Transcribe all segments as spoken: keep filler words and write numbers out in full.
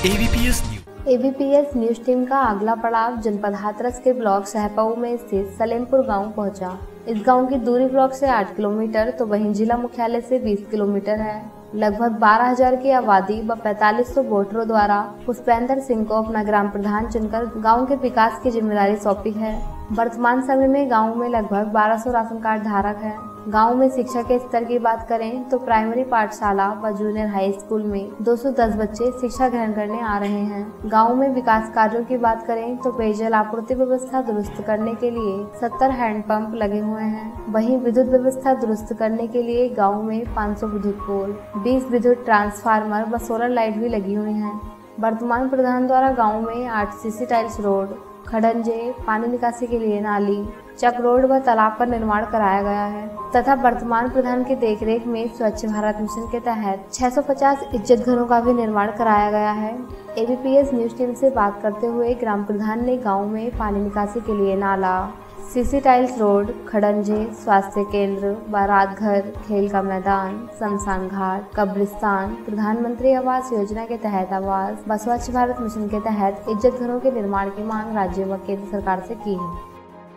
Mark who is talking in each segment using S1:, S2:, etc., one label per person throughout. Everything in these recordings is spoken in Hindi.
S1: ABPS news
S2: ABPS news team का अगला पड़ाव जनपद हाथरस के ब्लॉक सहपाऊ में स्थित सलेमपुर गांव पहुंचा। इस गांव की दूरी ब्लॉक से आठ किलोमीटर तो वहीं जिला मुख्यालय से बीस किलोमीटर है। लगभग बारह हजार की आबादी व पैंतालीस सौ वोटरों द्वारा पुष्पेंद्र सिंह को अपना ग्राम प्रधान चुनकर गांव के विकास की जिम्मेदारी सौंपी है। वर्तमान समय में गांव में लगभग बारह सौ राशन कार्ड धारक हैं। गांव में शिक्षा के स्तर की बात करें तो प्राइमरी पाठशाला व जूनियर हाई स्कूल में दो सौ दस बच्चे शिक्षा ग्रहण करने आ रहे हैं। गांव में विकास कार्यों की बात करें तो पेयजल आपूर्ति व्यवस्था दुरुस्त करने के लिए सत्तर हैंडपंप लगे हुए हैं। वहीं विद्युत व्यवस्था दुरुस्त करने के लिए गाँव में पाँच सौ विद्युत पोल, बीस विद्युत ट्रांसफार्मर व सोलर लाइट भी लगी हुई हैं। वर्तमान प्रधान द्वारा गाँव में आठ सीसी टाइल्स रोड, खड़ंजे, पानी निकासी के लिए नाली, चक रोड व तालाब का निर्माण कराया गया है तथा वर्तमान प्रधान की देखरेख में स्वच्छ भारत मिशन के तहत छह सौ पचास इज्जत घरों का भी निर्माण कराया गया है। एबीपीएस न्यूज टीम से बात करते हुए ग्राम प्रधान ने गांव में पानी निकासी के लिए नाला, सीसी टाइल्स रोड, खड़ंजे, स्वास्थ्य केंद्र, बारात घर, खेल का मैदान, शमशान घाट, कब्रिस्तान, प्रधानमंत्री आवास योजना के तहत आवास व स्वच्छ भारत मिशन के तहत इज्जत घरों के निर्माण की मांग राज्य व केंद्र सरकार से की है।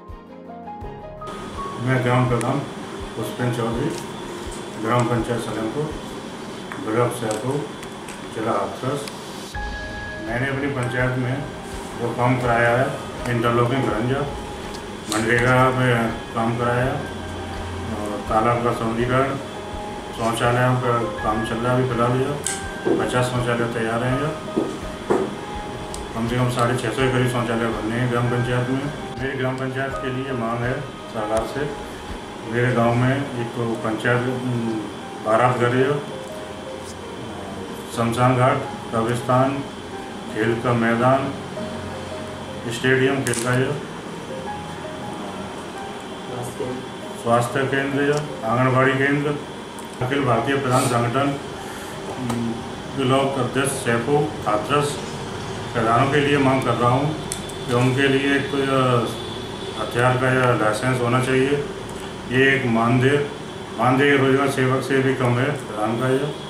S3: मैं ग्राम प्रधान पुष्पेंद्र चौधरी, ग्राम पंचायत सलेमपुर, ब्लॉक सहपाऊ, जिला हाथरस। मैंने अपनी पंचायत में जो काम कराया है, इंटरलॉकिंग खड़ंजा, मनरेगा में काम कराया और तालाब का सौंदर्यीकरण, शौचालयों का काम चल रहा है अभी फिलहाल। यह पचास शौचालय तैयार हैं। यह कम से कम साढ़े छः सौ के करीब शौचालय बनने हैं ग्राम पंचायत में। मेरी ग्राम पंचायत के लिए मांग है सरकार से, मेरे गांव में एक तो पंचायत बारात घर है, शमशान घाट, कब्रिस्तान, खेल का मैदान, स्टेडियम खेल का है, स्वास्थ्य केंद्र, आंगनबाड़ी केंद्र। अखिल भारतीय प्रधान संगठन ब्लॉक अध्यक्ष सहपाऊ हाथरस प्रधानों के लिए मांग कर रहा हूँ कि उनके लिए एक तो हथियार का यह लाइसेंस होना चाहिए। ये एक मानदेय मानदेय रोजगार सेवक से भी कम है प्रधान का यह।